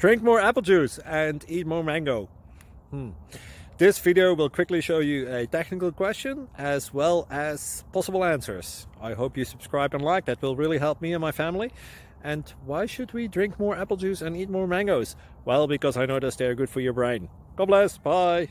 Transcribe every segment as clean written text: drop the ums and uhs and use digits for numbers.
Drink more apple juice and eat more mango. This video will quickly show you a technical question as well as possible answers. I hope you subscribe and like, that will really help me and my family. And why should we drink more apple juice and eat more mangoes? Well, because I noticed they're good for your brain. God bless, bye!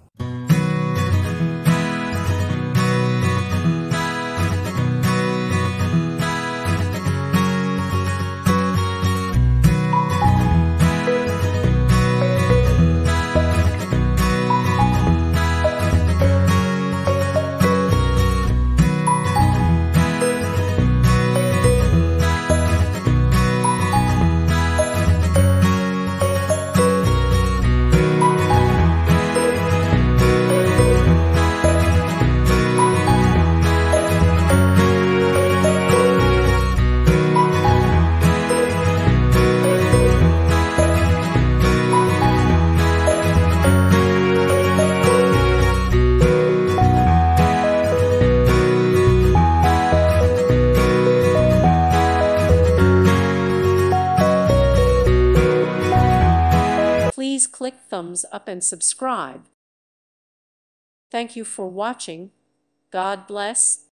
Please click thumbs up and subscribe. Thank you for watching. God bless.